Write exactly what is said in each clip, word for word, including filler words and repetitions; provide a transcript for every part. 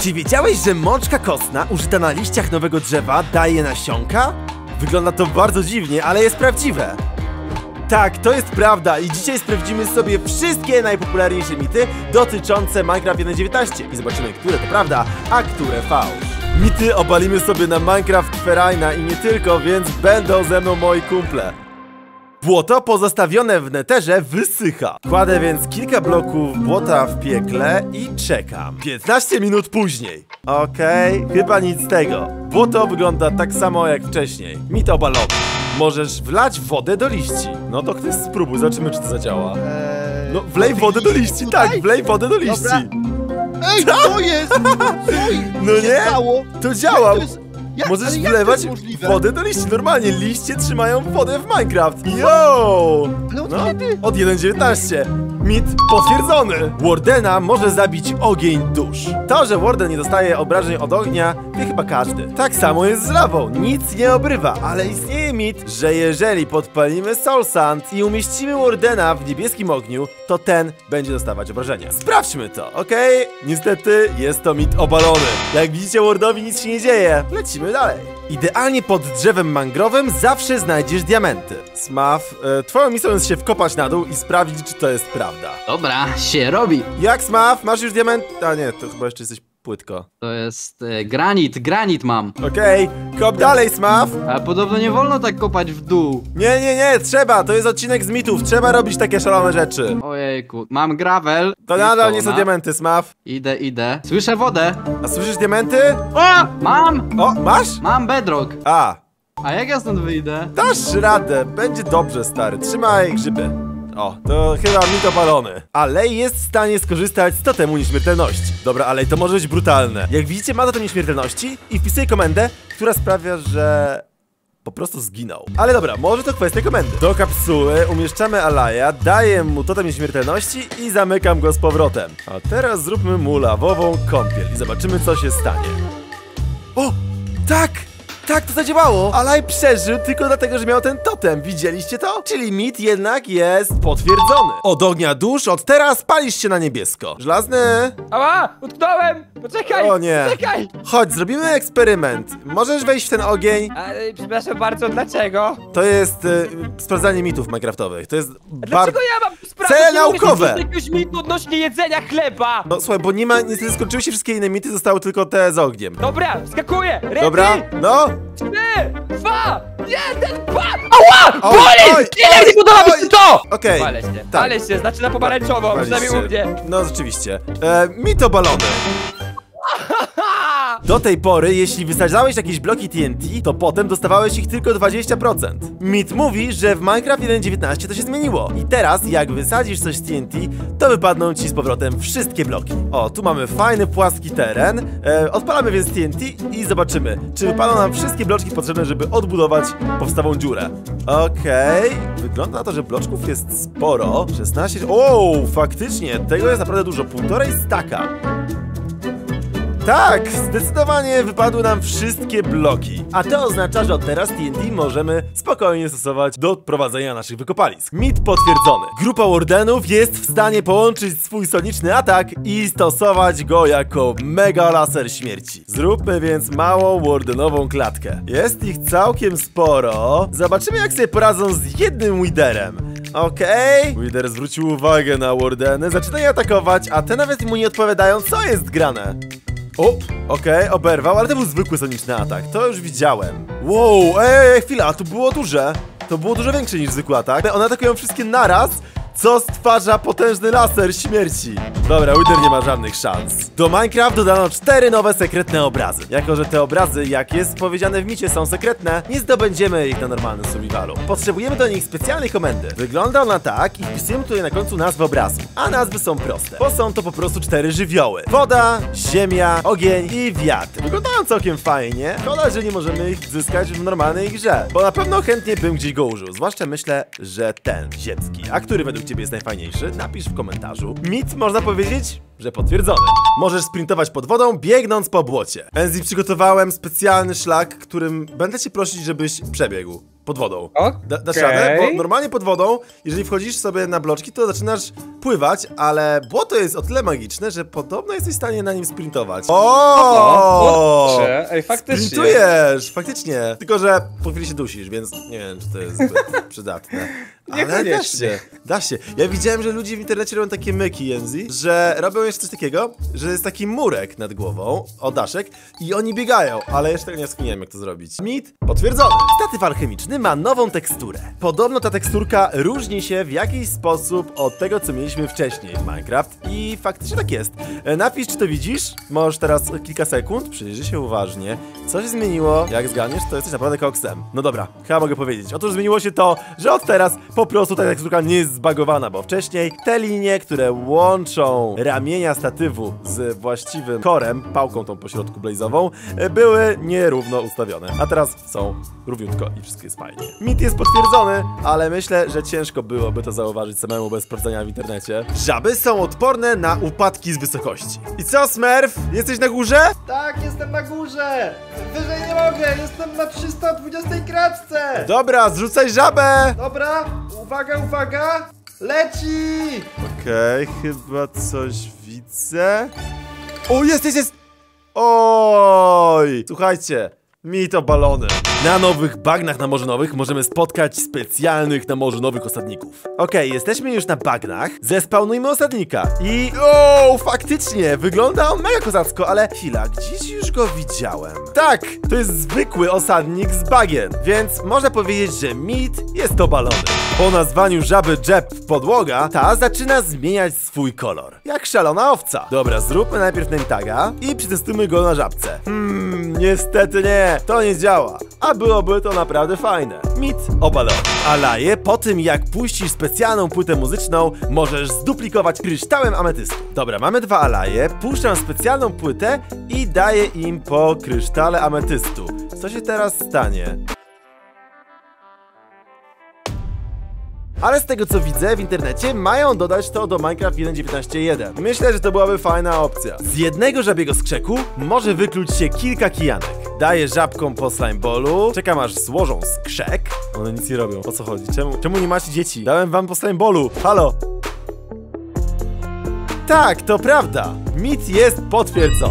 Czy wiedziałeś, że mączka kostna użyta na liściach nowego drzewa daje nasionka? Wygląda to bardzo dziwnie, ale jest prawdziwe. Tak, to jest prawda i dzisiaj sprawdzimy sobie wszystkie najpopularniejsze mity dotyczące Minecraft jeden dziewiętnaście i zobaczymy, które to prawda, a które fałsz. Mity obalimy sobie na Minecraft Ferajna i nie tylko, więc będą ze mną moi kumple. Błoto pozostawione w neterze wysycha. Kładę więc kilka bloków błota w piekle i czekam. piętnaście minut później. Okej, okay, chyba nic z tego. Błoto wygląda tak samo jak wcześniej. Mit obalony. Możesz wlać wodę do liści. No to ktoś spróbuj, zobaczymy, czy to zadziała. Eee, no wlej wodę do liści, tutaj? Tak, wlej wodę do liści. Dobra. Ej, co jest? Co no nie, stało? to działa. Jak to jest? Jak, Możesz wlewać wodę do liści. Normalnie liście trzymają wodę w Minecraft. Yo! Ale od no, kiedy? od jeden dziewiętnaście. Mit potwierdzony. Wardena może zabić ogień dusz. To, że Warden nie dostaje obrażeń od ognia, wie chyba każdy. Tak samo jest z lawą. Nic nie obrywa, ale istnieje mit, że jeżeli podpalimy Soul Sand i umieścimy Wardena w niebieskim ogniu, to ten będzie dostawać obrażenia. Sprawdźmy to, okej? Okay? Niestety jest to mit obalony. Jak widzicie, Wardowi nic się nie dzieje. Lecimy dalej. Idealnie pod drzewem mangrowym zawsze znajdziesz diamenty. Smaf, e, twoją misją jest się wkopać na dół i sprawdzić, czy to jest prawda. Dobra, się robi. Jak, Smaf? Masz już diament? A nie, to chyba jeszcze jesteś płytko. To jest e, granit, granit mam. Okej, okay. Kop dalej, Smaf. A podobno nie wolno tak kopać w dół. Nie, nie, nie, trzeba, to jest odcinek z mitów, trzeba robić takie szalone rzeczy. Ojejku, mam gravel. To nadal nie są diamenty, Smaf. Idę, idę. Słyszę wodę. A słyszysz diamenty? O! Mam! O, masz? Mam bedrock. A. A jak ja stąd wyjdę? Dasz radę, będzie dobrze, stary, trzymaj grzyby. O, to chyba mit opalony. Alej jest w stanie skorzystać z totemu nieśmiertelności. Dobra, Alej, to może być brutalne. Jak widzicie, ma totem nieśmiertelności i wpisuje komendę, która sprawia, że po prostu zginął. Ale dobra, może to kwestia komendy. Do kapsuły umieszczamy Aleja, daję mu totem nieśmiertelności i zamykam go z powrotem. A teraz zróbmy mu lawową kąpiel i zobaczymy, co się stanie. O, tak! Tak, to zadziałało! Alaj przeżył tylko dlatego, że miał ten totem. Widzieliście to? Czyli mit jednak jest potwierdzony. Od ognia dusz od teraz palisz się na niebiesko. Żelazny! Ała! Utknąłem! Poczekaj! O nie! Poczekaj! Chodź, zrobimy eksperyment. Możesz wejść w ten ogień? A, y, przepraszam bardzo, dlaczego? To jest y, sprawdzanie mitów minecraftowych. To jest A dlaczego ja mam sprawdzić? Cele naukowe! Jakiegoś mitu odnośnie jedzenia chleba! No słuchaj, bo nie ma, niestety skończyły się wszystkie inne mity, zostały tylko te z ogniem. Dobra, skakuję! Ready? Dobra, no! Trzy, dwa, jeden, dwa! Ała! Oj, Boli! oj, Nie, nie, nie podoba mi się to! Okej. Palę się, Tak. palę się, zaczyna pomarańczowo, Palisz przynajmniej u się. mnie. No rzeczywiście. E, mit obalony. Do tej pory, jeśli wysadzałeś jakieś bloki T N T, to potem dostawałeś ich tylko dwadzieścia procent. Mit mówi, że w Minecraft jeden dziewiętnaście to się zmieniło. I teraz, jak wysadzisz coś z T N T, to wypadną ci z powrotem wszystkie bloki. O, tu mamy fajny, płaski teren. E, odpalamy więc T N T i zobaczymy, czy wypadną nam wszystkie bloczki potrzebne, żeby odbudować powstałą dziurę. Okej, okay. Wygląda na to, że bloczków jest sporo. szesnaście... O, faktycznie, tego jest naprawdę dużo. Półtorej staka. Tak, zdecydowanie wypadły nam wszystkie bloki. A to oznacza, że od teraz T N T możemy spokojnie stosować do prowadzenia naszych wykopalisk. Mit potwierdzony. Grupa Wardenów jest w stanie połączyć swój soniczny atak i stosować go jako mega laser śmierci. Zróbmy więc małą Wardenową klatkę. Jest ich całkiem sporo. Zobaczymy, jak sobie poradzą z jednym Witherem. Okej, okay. Wither zwrócił uwagę na Wardeny, zaczyna je atakować, a te nawet mu nie odpowiadają, co jest grane. O, okej, okay, oberwał, ale to był zwykły soniczny atak, to już widziałem. Wow, ej, chwila, to było duże. To było dużo większe niż zwykły atak. One atakują wszystkie naraz, co stwarza potężny laser śmierci. Dobra, Wither nie ma żadnych szans. Do Minecraft dodano cztery nowe sekretne obrazy. Jako że te obrazy, jak jest powiedziane w micie, są sekretne, nie zdobędziemy ich na normalnym survivalu. Potrzebujemy do nich specjalnej komendy. Wygląda ona tak i wpisujemy tutaj na końcu nazwę obrazu. A nazwy są proste, bo są to po prostu cztery żywioły. Woda, ziemia, ogień i wiatr. Wyglądają całkiem fajnie. Szkoda, że nie możemy ich zyskać w normalnej grze, bo na pewno chętnie bym gdzieś go użył. Zwłaszcza myślę, że ten ziemski. A który według ciebie jest najfajniejszy? Napisz w komentarzu. Mit można powiedzieć, że potwierdzony. Możesz sprintować pod wodą, biegnąc po błocie. Enzi, przygotowałem specjalny szlak, którym będę cię prosić, żebyś przebiegł. pod wodą. Okej. Da, dasz radę? Bo normalnie pod wodą, jeżeli wchodzisz sobie na bloczki, to zaczynasz pływać, ale błoto jest o tyle magiczne, że podobno jesteś w stanie na nim sprintować. O! Kurczę, ej, faktycznie. Sprintujesz, faktycznie. Tylko, że po chwili się dusisz, więc nie wiem, czy to jest zbyt przydatne. Ale da Niekoniecznie. się, da się. Ja widziałem, że ludzie w internecie robią takie myki, Jenzi, że robią jeszcze coś takiego, że jest taki murek nad głową, o daszek, i oni biegają, ale jeszcze tego nie skminiłem, jak to zrobić. Mit potwierdzony. Statyw alchemiczny ma nową teksturę. Podobno ta teksturka różni się w jakiś sposób od tego, co mieliśmy wcześniej w Minecraft i faktycznie tak jest. E, Napisz, czy to widzisz. Możesz teraz kilka sekund, przyjrzyj się uważnie. Co się zmieniło? Jak zgadniesz, to jesteś naprawdę koksem. No dobra, chyba mogę powiedzieć. Otóż zmieniło się to, że od teraz po prostu ta teksturka nie jest zbagowana, bo wcześniej te linie, które łączą ramienia statywu z właściwym korem, pałką tą pośrodku blazową, były nierówno ustawione. A teraz są równiutko i wszystko jest fajnie. Mit jest potwierdzony, ale myślę, że ciężko byłoby to zauważyć samemu bez sprawdzania w internecie. Żaby są odporne na upadki z wysokości. I co, Smurf? Jesteś na górze? Tak, jestem na górze! Wyżej nie mogę, jestem na trzysta dwudziestej kratce! Dobra, zrzucaj żabę! Dobra, uwaga, uwaga! Leci! Okej, chyba coś widzę. O, jest, jest, jest! Oj! Słuchajcie, mi to balony. Na nowych bagnach namorzynowych możemy spotkać specjalnych namorzynowych osadników. Okej, jesteśmy już na bagnach. Zespawnujmy osadnika. I... O, faktycznie, wygląda on mega kozacko, ale chwila, gdzieś już go widziałem. Tak, to jest zwykły osadnik z bagien, więc można powiedzieć, że mit jest to balony. Po nazwaniu żaby Jeb podłoga, ta zaczyna zmieniać swój kolor. Jak szalona owca. Dobra, zróbmy najpierw name taga i przetestujmy go na żabce. Hmm, niestety nie, to nie działa. A byłoby to naprawdę fajne. Mit obalony. Alaje, po tym jak puścisz specjalną płytę muzyczną, możesz zduplikować kryształem ametystu. Dobra, mamy dwa alaje, puszczam specjalną płytę i daję im po krysztale ametystu. Co się teraz stanie? Ale z tego co widzę w internecie, mają dodać to do Minecraft jeden dziewiętnaście jeden. Myślę, że to byłaby fajna opcja. Z jednego żabiego skrzeku może wykluć się kilka kijanek. Daję żabkom po slimeballu, czekam aż złożą skrzek. One nic nie robią, o co chodzi? Czemu, czemu nie macie dzieci? Dałem wam po slimeballu, halo! Tak, to prawda, mit jest potwierdzony.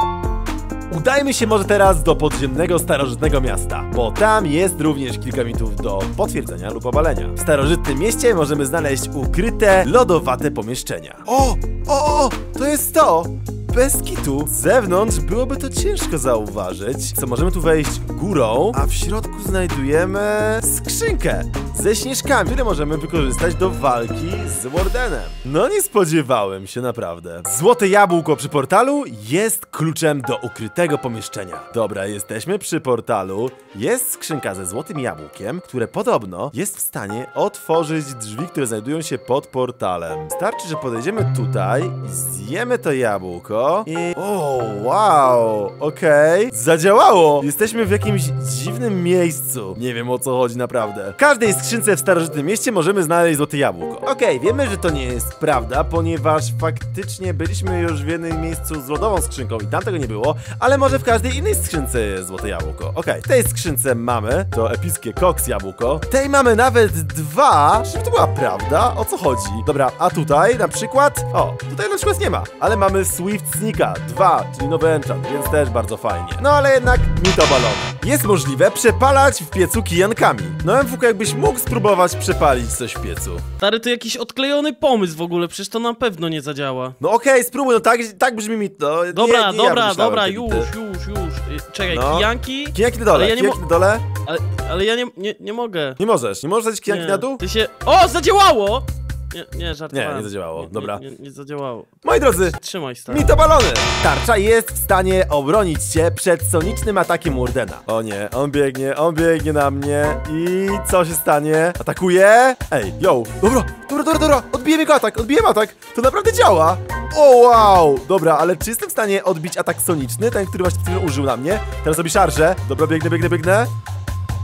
Udajmy się może teraz do podziemnego, starożytnego miasta, bo tam jest również kilka mitów do potwierdzenia lub obalenia. W starożytnym mieście możemy znaleźć ukryte, lodowate pomieszczenia. O! O! O! To jest to! Bez kitu. Z zewnątrz byłoby to ciężko zauważyć. Co, możemy tu wejść górą, a w środku znajdujemy skrzynkę ze śnieżkami, które możemy wykorzystać do walki z Wardenem. No nie spodziewałem się, naprawdę. Złote jabłko przy portalu jest kluczem do ukrytego pomieszczenia. Dobra, jesteśmy przy portalu. Jest skrzynka ze złotym jabłkiem, które podobno jest w stanie otworzyć drzwi, które znajdują się pod portalem. Starczy, że podejdziemy tutaj i zjemy to jabłko. I... O, wow, okej. Okay. Zadziałało! Jesteśmy w jakimś dziwnym miejscu. Nie wiem, o co chodzi naprawdę. W każdej skrzynce w starożytnym mieście możemy znaleźć złote jabłko. Okej, okay, wiemy, że to nie jest prawda, ponieważ faktycznie byliśmy już w jednym miejscu z lodową skrzynką i tam tego nie było, ale może w każdej innej skrzynce jest złote jabłko. Okej, okay. W tej skrzynce mamy to epickie koks jabłko. W tej mamy nawet dwa. Czy to była prawda? O co chodzi? Dobra, a tutaj na przykład... O, tutaj na przykład nie ma, ale mamy Swift Sneaka dwa, czyli nowy enchant, więc też bardzo fajnie. No ale jednak mit obalony. Jest możliwe przepalać w piecu kijankami. No M W K, jakbyś mógł spróbować przepalić coś w piecu. Stary, to jakiś odklejony pomysł w ogóle, przecież to na pewno nie zadziała. No okej, okay, spróbuj, no tak, tak brzmi mit, no. Dobra, nie, nie dobra, ja dobra, już, już, już. Czekaj, no. Kijanki? Kijanki na dole, ale ja nie kijanki na dole. Ale, ale ja nie, nie, nie mogę. Nie możesz, nie możesz dać kijanki nie. na dół? Ty się... O, zadziałało! Nie, nie, żartowałem. Nie, nie zadziałało, dobra. Nie, nie, nie zadziałało. Moi drodzy, Trzymaj, stary. mit obalony! Tarcza jest w stanie obronić się przed sonicznym atakiem Wardena. O nie, on biegnie, on biegnie na mnie i co się stanie? Atakuje? Ej, yo, dobra, dobra, dobra, dobra, odbiję jego atak, odbiję atak, to naprawdę działa! O wow, dobra, ale czy jestem w stanie odbić atak soniczny, ten, który właśnie użył na mnie? Teraz robi szarżę, dobra, biegnę, biegnę, biegnę.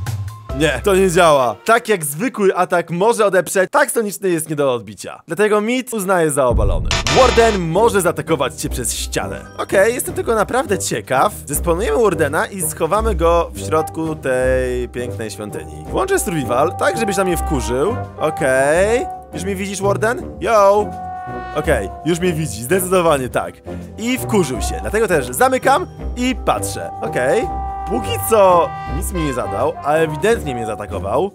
Nie, to nie działa. Tak jak zwykły atak może odeprzeć, tak soniczny jest nie do odbicia. Dlatego Mit uznaje za obalony. Warden może zaatakować cię przez ścianę. Okej, okay, jestem tylko naprawdę ciekaw. Zesponujemy Wardena i schowamy go w środku tej pięknej świątyni. Włączę survival, tak żebyś na mnie wkurzył. Okej. Okay. Już mnie widzisz, Warden? Yo! Okej, okay, już mnie widzi, zdecydowanie tak. I wkurzył się, dlatego też zamykam i patrzę. Okej. Okay. Póki co nic mi nie zadał, a ewidentnie mnie zaatakował.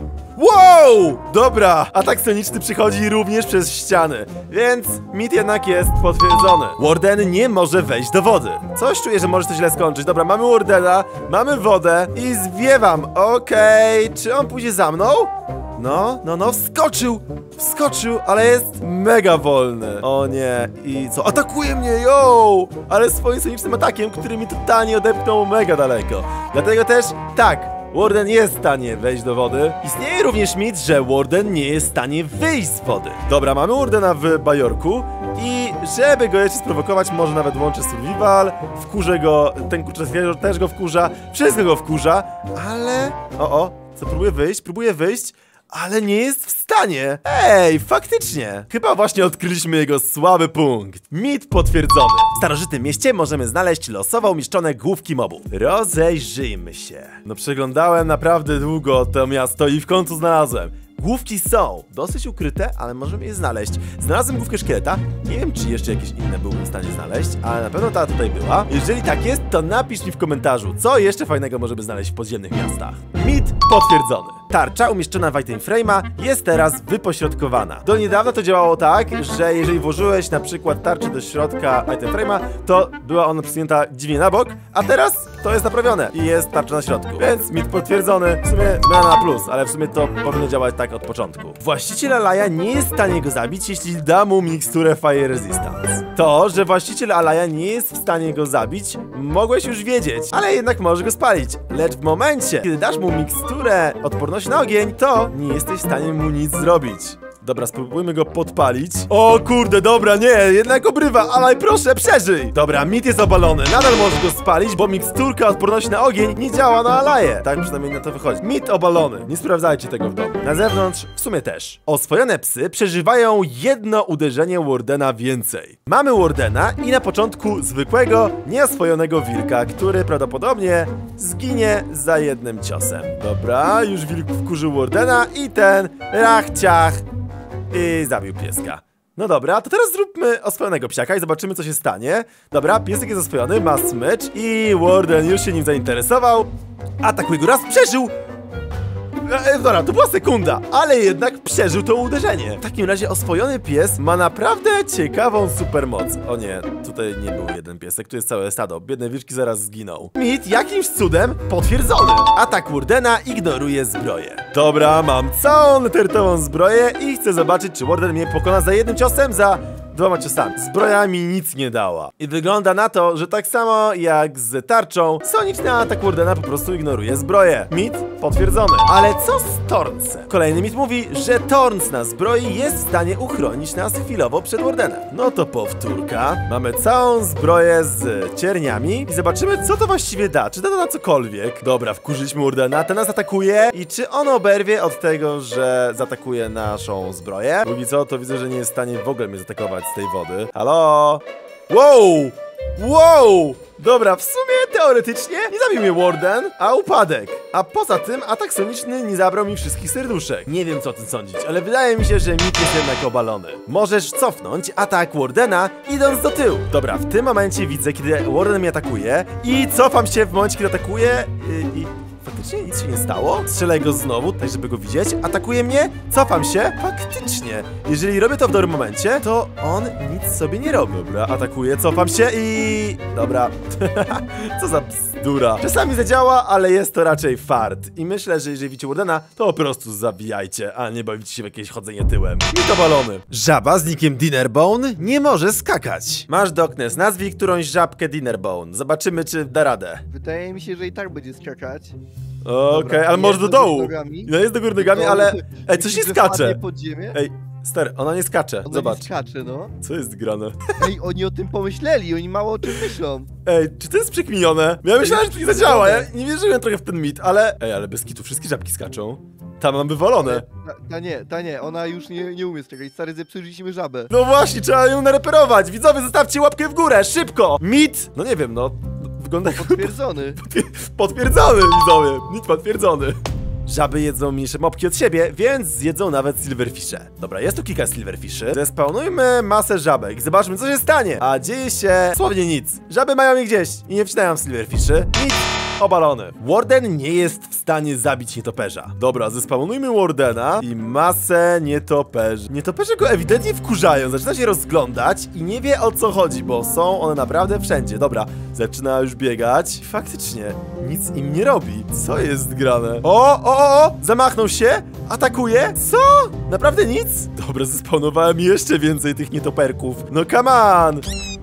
Wow! Dobra, atak soniczny przychodzi również przez ściany, więc mit jednak jest potwierdzony. Warden nie może wejść do wody. Coś czuję, że może to źle skończyć. Dobra, mamy Wardena, mamy wodę i zwiewam. Okej, okay. Czy on pójdzie za mną? No, no, no, wskoczył! Wskoczył, ale jest mega wolny. O nie, i co? Atakuje mnie, yo! Ale swoim sonicznym atakiem, który mi totalnie odepchnął mega daleko. Dlatego też, tak, Warden jest w stanie wejść do wody. Istnieje również mit, że Warden nie jest w stanie wyjść z wody. Dobra, mamy Wardena w bajorku i żeby go jeszcze sprowokować, może nawet łączę survival, wkurzę go, ten kurczę zwierzę też go wkurza, wszystko go wkurza, ale... O, o, co, próbuje wyjść, próbuje wyjść, ale nie jest w stanie. Ej, faktycznie. Chyba właśnie odkryliśmy jego słaby punkt. Mit potwierdzony. W starożytnym mieście możemy znaleźć losowo umieszczone główki mobów. Rozejrzyjmy się. No przeglądałem naprawdę długo to miasto i w końcu znalazłem. Główki są dosyć ukryte, ale możemy je znaleźć. Znalazłem główkę szkieleta. Nie wiem, czy jeszcze jakieś inne byłbym w stanie znaleźć, ale na pewno ta tutaj była. Jeżeli tak jest, to napisz mi w komentarzu, co jeszcze fajnego możemy znaleźć w podziemnych miastach. Mit potwierdzony. Tarcza umieszczona w item frame'a jest teraz wypośrodkowana. Do niedawna to działało tak, że jeżeli włożyłeś na przykład tarczę do środka item frame'a, to była ona przesunięta dziwnie na bok, a teraz to jest naprawione i jest tarcza na środku. Więc mit potwierdzony, w sumie zmiana na plus, ale w sumie to powinno działać tak od początku. Właściciel Alaya nie jest w stanie go zabić, jeśli da mu miksturę Fire Resistance. To, że właściciel Alaya nie jest w stanie go zabić, mogłeś już wiedzieć, ale jednak może go spalić. Lecz w momencie, kiedy dasz mu miksturę odporności na ogień, to nie jesteś w stanie mu nic zrobić. Dobra, spróbujmy go podpalić. O kurde, dobra, nie, jednak obrywa, ale proszę, przeżyj! Dobra, mit jest obalony, nadal możesz go spalić, bo miksturka odporności na ogień nie działa na Alaję. Tak przynajmniej na to wychodzi. Mit obalony, nie sprawdzajcie tego w domu. Na zewnątrz w sumie też. Oswojone psy przeżywają jedno uderzenie Wardena więcej. Mamy Wardena i na początku zwykłego, nieoswojonego wilka, który prawdopodobnie zginie za jednym ciosem. Dobra, już wilk wkurzył Wardena i ten rach ciach i zabił pieska. No dobra, to teraz zróbmy oswojonego psiaka i zobaczymy, co się stanie. Dobra, piesek jest oswojony, ma smycz i Warden już się nim zainteresował. Atakuje go raz, przeżył! E, dobra, to była sekunda, ale jednak przeżył to uderzenie. W takim razie oswojony pies ma naprawdę ciekawą supermoc. O nie, tutaj nie był jeden piesek, tu jest całe stado. Biedne wilczki zaraz zginą. Mit jakimś cudem potwierdzony. Atak Wardena ignoruje zbroję. Dobra, mam całą netertową zbroję i chcę zobaczyć, czy Warden mnie pokona za jednym ciosem, za dwoma ciosami. Zbroja mi nic nie dała. I wygląda na to, że tak samo jak z tarczą, soniczny atak Wardena po prostu ignoruje zbroję. Mit potwierdzony. Ale co z Torncem? Kolejny mit mówi, że Tornc na zbroi jest w stanie uchronić nas chwilowo przed Wardenem. No to powtórka. Mamy całą zbroję z cierniami i zobaczymy, co to właściwie da. Czy da to na cokolwiek? Dobra, wkurzyliśmy Wardena, ten nas atakuje i czy on oberwie od tego, że zaatakuje naszą zbroję? Póki co, to widzę, że nie jest w stanie w ogóle mnie zaatakować z tej wody. Halo? Wow! Wow! Dobra, w sumie teoretycznie nie zabił mnie Warden, a upadek. A poza tym atak soniczny nie zabrał mi wszystkich serduszek. Nie wiem, co o tym sądzić, ale wydaje mi się, że mit jest jednak obalony. Możesz cofnąć atak Wardena, idąc do tyłu. Dobra, w tym momencie widzę, kiedy Warden mnie atakuje i cofam się w momencie, kiedy atakuje i... i... faktycznie nic się nie stało. Strzelaj go znowu, tak żeby go widzieć. Atakuje mnie, cofam się. Faktycznie. Jeżeli robię to w dobrym momencie, to on nic sobie nie robi. Dobra, atakuję, cofam się i... Dobra. Co za bzdura. Czasami zadziała, ale jest to raczej fart. I myślę, że jeżeli widzicie Wardena, to po prostu zabijajcie, a nie bawicie się w jakieś chodzenie tyłem. I to balony. Żaba z nickiem Dinnerbone nie może skakać. Masz Doknes, nazwij którąś żabkę Dinnerbone. Zobaczymy, czy da radę. Wydaje mi się, że i tak będzie skakać. Okej, okay, ale może do dołu. No jest do góry nogami, ale... Ej, coś nie skacze. Pod ziemię. Ej, Stary, ona nie skacze, Ona zobacz. nie skacze, no. Co jest grane? Ej, oni o tym pomyśleli, oni mało o czym myślą. Ej, czy to jest przekminione? Ja myślałem, że to nie zadziała, ja nie wierzyłem trochę w ten mit, ale... Ej, ale bez kitu, wszystkie żabki skaczą. Tam mam wywalone. Ta, ta nie, ta nie, ona już nie, nie umie skakać. Stary, zepsuliśmy żabę. No właśnie, trzeba ją nareperować. Widzowie, zostawcie łapkę w górę, szybko! Mit! No nie wiem, no... Wygląda jak... Potwierdzony. Potwierdzony, widzowie. Mit potwierdzony. Żaby jedzą mniejsze mopki od siebie, więc zjedzą nawet silverfishe. Dobra, jest tu kilka silverfiszy. Zespawnujmy masę żabek i zobaczmy, co się stanie. A dzieje się słownie nic. Żaby mają je gdzieś i nie wcinają w silverfiszy. Nic. Obalony. Warden nie jest w stanie zabić nietoperza. Dobra, zespawnujmy Wardena i masę nietoperzy. Nietoperze go ewidentnie wkurzają. Zaczyna się rozglądać i nie wie, o co chodzi, bo są one naprawdę wszędzie. Dobra, zaczyna już biegać. Faktycznie, nic im nie robi. Co jest grane? O, o, o, o! Zamachnął się, atakuje. Co? Naprawdę nic? Dobra, zespawnowałem jeszcze więcej tych nietoperków. No come on!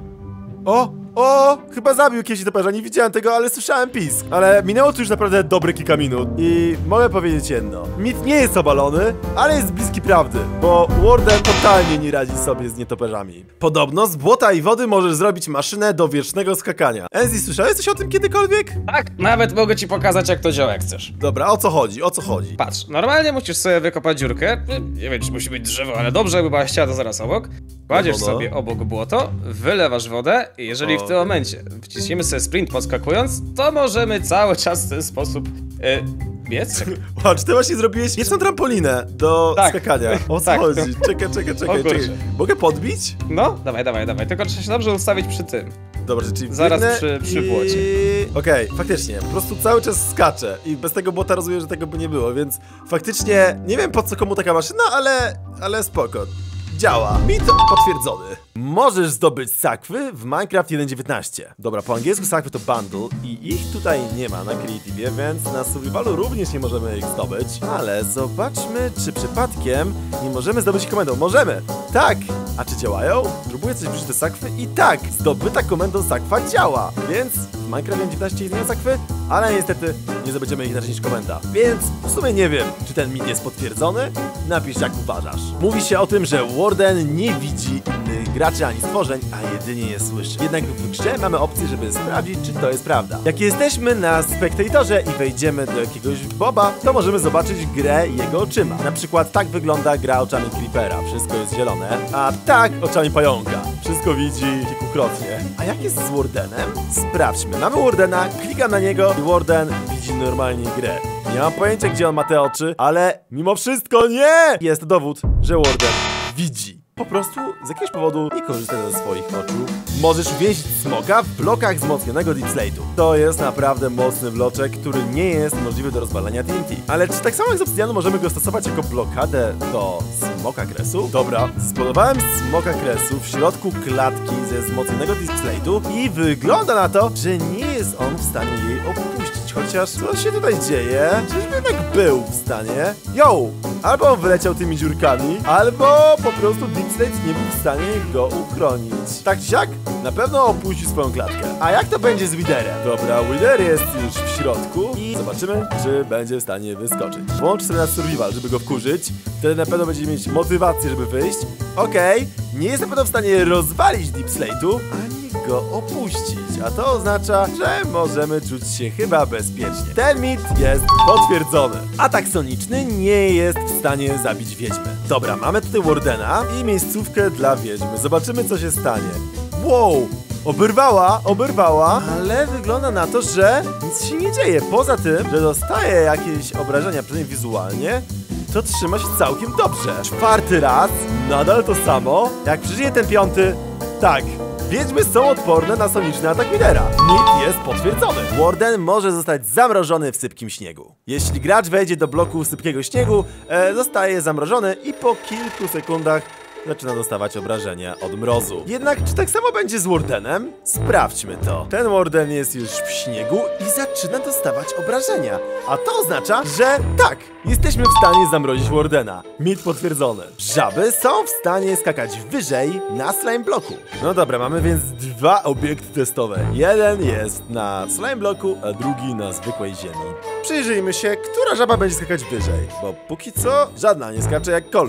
O! O! Chyba zabił jakiegoś nietoperza, nie widziałem tego, ale słyszałem pisk. Ale minęło tu już naprawdę dobre kilka minut. I mogę powiedzieć jedno. Mit nie jest obalony, ale jest bliski prawdy, bo Warden totalnie nie radzi sobie z nietoperzami. Podobno z błota i wody możesz zrobić maszynę do wiecznego skakania. Enzi, słyszałeś coś o tym kiedykolwiek? Tak, nawet mogę ci pokazać, jak to działa, jak chcesz. Dobra, o co chodzi? O co chodzi? Patrz, normalnie musisz sobie wykopać dziurkę. Nie wiem, czy musi być drzewo, ale dobrze, by była ściana zaraz obok. Kładziesz No, no. sobie obok błoto, wylewasz wodę i jeżeli O. w tym momencie wciśniemy sobie sprint podskakując, to możemy cały czas w ten sposób yy, biec. O, czy ty właśnie zrobiłeś wieczną trampolinę do Tak. skakania? O co Tak. chodzi? Czekaj, czekaj, O czekaj, kurczę. czekaj. Mogę podbić? No, dawaj, dawaj, dawaj. Tylko trzeba się dobrze ustawić przy tym. Dobra, czyli Zaraz biegnę przy- przy i... błocie. Okej, faktycznie, po prostu cały czas skaczę i bez tego błota rozumiem, że tego by nie było, więc faktycznie nie wiem, po co komu taka maszyna, ale, ale spoko. Działa. Mit potwierdzony. Możesz zdobyć sakwy w Minecraft jeden dziewiętnaście. Dobra, po angielsku sakwy to bundle i ich tutaj nie ma na Creative, więc na survivalu również nie możemy ich zdobyć. Ale zobaczmy, czy przypadkiem nie możemy zdobyć ich komendą. Możemy! Tak! A czy działają? Próbuję coś wrzucić do sakwy i tak! Zdobyta komendą sakwa działa! Więc w Minecraft jeden dziewiętnaście istnieją sakwy, ale niestety nie zdobędziemy ich inaczej niż komenda. Więc w sumie nie wiem, czy ten mit jest potwierdzony. Napisz, jak uważasz. Mówi się o tym, że Warden nie widzi innych graczy ani stworzeń, a jedynie je słyszy. Jednak w grze mamy opcję, żeby sprawdzić, czy to jest prawda. Jak jesteśmy na spektatorze i wejdziemy do jakiegoś boba, to możemy zobaczyć grę jego oczyma. Na przykład tak wygląda gra oczami Creepera. Wszystko jest zielone, a tak oczami pająka. Wszystko widzi kilkukrotnie. A jak jest z Wardenem? Sprawdźmy. Mamy Wardena, klikam na niego i Warden widzi normalnie grę. Nie mam pojęcia, gdzie on ma te oczy, ale mimo wszystko nie! Jest to dowód, że Warden widzi. Po prostu z jakiegoś powodu nie korzystaj ze swoich oczu. Możesz uwięzić smoka w blokach wzmocnionego Deep Slate'u. To jest naprawdę mocny bloczek, który nie jest możliwy do rozwalania T N T. Ale czy tak samo jak z obsydianu możemy go stosować jako blokadę do smoka kresu? Dobra, zbudowałem smoka kresu w środku klatki ze wzmocnionego Deep Slate'u i wygląda na to, że nie jest on w stanie jej opuścić. Chociaż co się tutaj dzieje? Czyżby jednak był w stanie? Yo! Albo on wyleciał tymi dziurkami, albo po prostu Deep Slate nie był w stanie go uchronić. Tak czy siak, na pewno opuścił swoją klatkę. A jak to będzie z Witherem? Dobra, Wither jest już w środku i zobaczymy, czy będzie w stanie wyskoczyć. Włącz sobie na survival, żeby go wkurzyć. Wtedy na pewno będzie mieć motywację, żeby wyjść. Okej, okay. Nie jest na pewno w stanie rozwalić Deep Slate'u, ani go opuścić, a to oznacza, że możemy czuć się chyba bezpiecznie. Ten mit jest potwierdzony. Atak soniczny nie jest w stanie zabić wiedźmy. Dobra, mamy tutaj Wardena i miejscówkę dla wiedźmy. Zobaczymy, co się stanie. Wow! Oberwała, oberwała, ale wygląda na to, że nic się nie dzieje. Poza tym, że dostaje jakieś obrażenia, przynajmniej wizualnie, to trzyma się całkiem dobrze. Czwarty raz, nadal to samo. Jak przeżyje ten piąty, tak. Wiedźmy są odporne na soniczny atak Withera. Mit jest potwierdzony. Warden może zostać zamrożony w sypkim śniegu. Jeśli gracz wejdzie do bloku sypkiego śniegu, e, zostaje zamrożony i po kilku sekundach zaczyna dostawać obrażenia od mrozu. Jednak czy tak samo będzie z Wardenem? Sprawdźmy to. Ten Warden jest już w śniegu i zaczyna dostawać obrażenia. A to oznacza, że tak, jesteśmy w stanie zamrozić Wardena. Mit potwierdzony. Żaby są w stanie skakać wyżej na slime bloku. No dobra, mamy więc dwa obiekty testowe. Jeden jest na slime bloku, a drugi na zwykłej ziemi. Przyjrzyjmy się, która żaba będzie skakać wyżej, bo póki co żadna nie skacze jakkolwiek.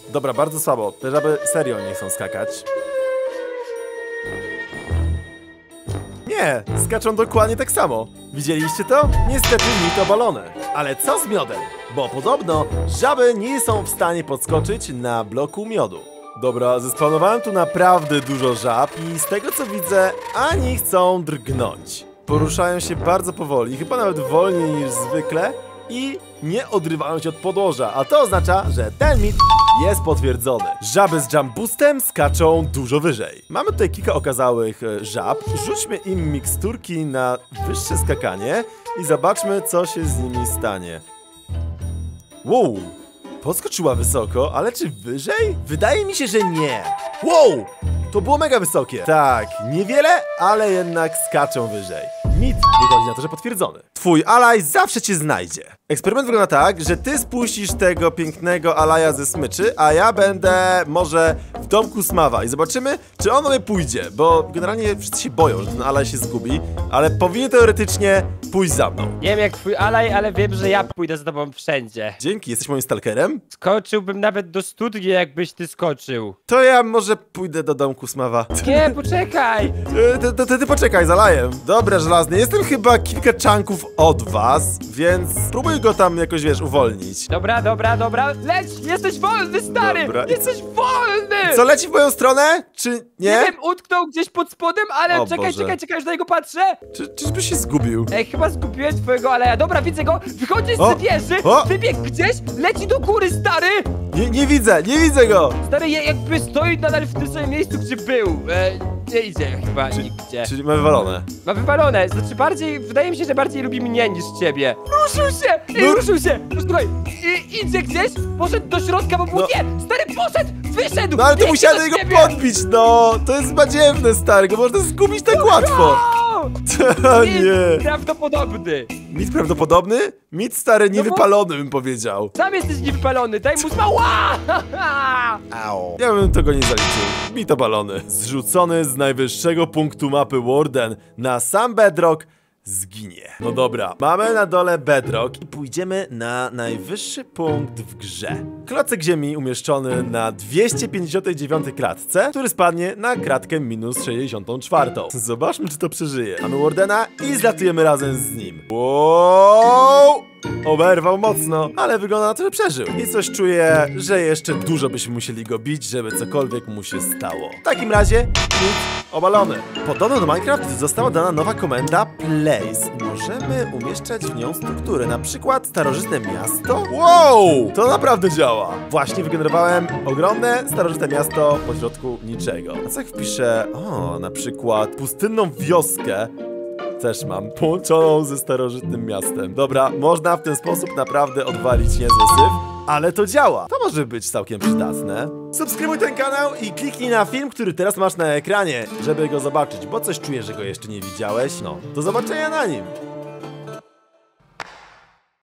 Dobra, bardzo słabo. Te żaby serio nie chcą skakać. Nie, skaczą dokładnie tak samo. Widzieliście to? Niestety mit obalone. Ale co z miodem? Bo podobno żaby nie są w stanie podskoczyć na bloku miodu. Dobra, zespanowałem tu naprawdę dużo żab i z tego co widzę, ani chcą drgnąć. Poruszają się bardzo powoli, chyba nawet wolniej niż zwykle i nie odrywają się od podłoża, a to oznacza, że ten mit jest potwierdzony. Żaby z jump boostem skaczą dużo wyżej. Mamy tutaj kilka okazałych e, żab, rzućmy im miksturki na wyższe skakanie i zobaczmy, co się z nimi stanie. Wow! Podskoczyła wysoko, ale czy wyżej? Wydaje mi się, że nie. Wow! To było mega wysokie. Tak, niewiele, ale jednak skaczą wyżej. Mit wychodzi na to, że potwierdzony. Twój alaj zawsze cię znajdzie. Eksperyment wygląda tak, że ty spuścisz tego pięknego alaja ze smyczy, a ja będę może w domku Smawa i zobaczymy, czy on mnie pójdzie, bo generalnie wszyscy się boją, że ten alaj się zgubi, ale powinien teoretycznie pójść za mną. Nie wiem jak twój alaj, ale wiem, że ja pójdę z tobą wszędzie. Dzięki, jesteś moim stalkerem? Skoczyłbym nawet do studni, jakbyś ty skoczył. To ja może pójdę do domku Smawa. Nie, poczekaj! E, Ty, ty, ty poczekaj, zalajem. Dobra, żelazny, jestem chyba kilka czanków od was, więc spróbuj go tam jakoś, wiesz, uwolnić. Dobra, dobra, dobra. Leć! Jesteś wolny, stary! Dobra, i Jesteś wolny! Co, leci w moją stronę? Czy nie? Nie wiem, utknął gdzieś pod spodem, ale O czekaj, Boże. czekaj, czekaj, już na niego patrzę! Czy, czyżby się zgubił? Ej, chyba zgubiłem twojego aleja. Dobra, widzę go! Wychodzi O! z wieży, O! wybiegł gdzieś, leci do góry, stary! Nie, nie widzę, nie widzę go! Stary, je- jakby stoi nadal w tym samym miejscu, gdzie był. E, nie idzie chyba nigdzie. Czyli ma wywalone. Ma wywalone, znaczy bardziej, wydaje mi się, że bardziej lubi mnie niż ciebie. Ruszył się! Ej, No. ruszył się! No, słuchaj, i, idzie gdzieś, poszedł do środka, bo był No. nie! Stary, poszedł! Wyszedł! No ale to biegnie musiałem do jego ciebie! podbić, no! To jest badziewne, stary, go można zgubić tak łatwo! O! To Mit nie! prawdopodobny! Mit prawdopodobny? Mit stary No bo- niewypalony, bym powiedział. Sam jesteś niewypalony, daj mu smała! Au. Ja bym tego nie zaliczył. Mit obalony. Zrzucony z najwyższego punktu mapy Warden na sam bedrock zginie. No dobra, mamy na dole bedrock i pójdziemy na najwyższy punkt w grze. Klocek ziemi umieszczony na dwieście pięćdziesiątej dziewiątej klatce, który spadnie na kratkę minus sześćdziesiątą czwartą. Zobaczmy, czy to przeżyje. Mamy Wardena i zlatujemy razem z nim. Wow! Oberwał mocno, ale wygląda na to, że przeżył. I coś czuję, że jeszcze dużo byśmy musieli go bić, żeby cokolwiek mu się stało. W takim razie, mit obalony. Podobno do Minecraft została dana nowa komenda Place i możemy umieszczać w nią struktury, na przykład starożytne miasto. Wow! To naprawdę działa. Właśnie wygenerowałem ogromne starożytne miasto pośrodku niczego. A co jak wpiszę, o, na przykład pustynną wioskę, też mam, połączoną ze starożytnym miastem. Dobra, można w ten sposób naprawdę odwalić niezły syf, ale to działa. To może być całkiem przydatne. Subskrybuj ten kanał i kliknij na film, który teraz masz na ekranie, żeby go zobaczyć, bo coś czuję, że go jeszcze nie widziałeś. No, do zobaczenia na nim.